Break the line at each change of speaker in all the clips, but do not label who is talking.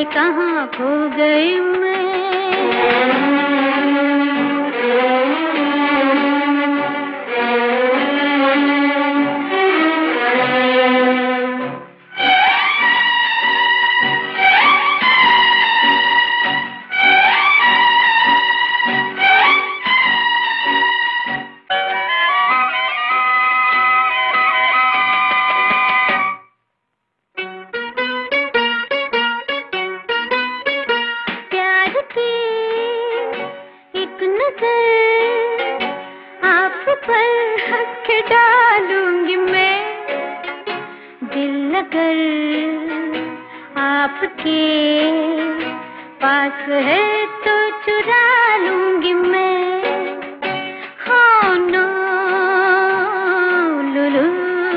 कहाँ खो गई मैं। के डालूंगी मैं दिल अगर आपके पास है तो चुरा लूंगी मैं। हाँ नो लुलू,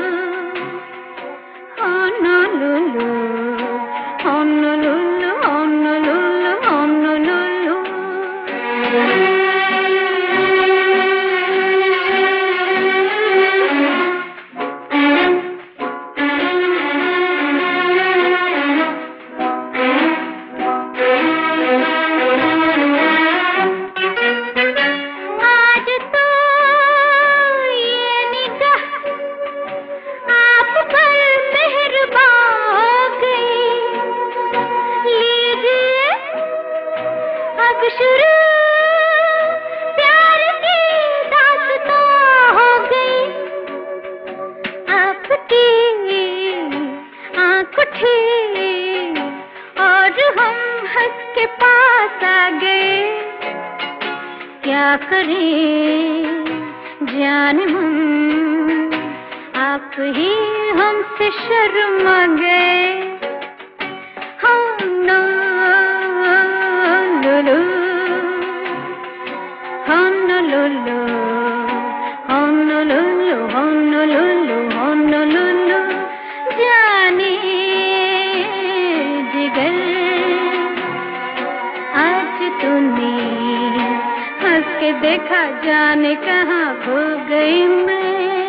हाँ नो लुलू, हाँ नो लुलू, हाँ नो लुलू, हाँ नो लुलू। शुरू प्यार की दास्तां हो गई, आपकी आँख उठी और हम हंस के पास आ गए। क्या करें जाने हम, आप ही हमसे शर्मा गए। हम ना Honolulu, Honolulu, Honolulu, Honolulu, जाने जिगर आज तूने हंस के देखा, जाने कहाँ खो गई मैं।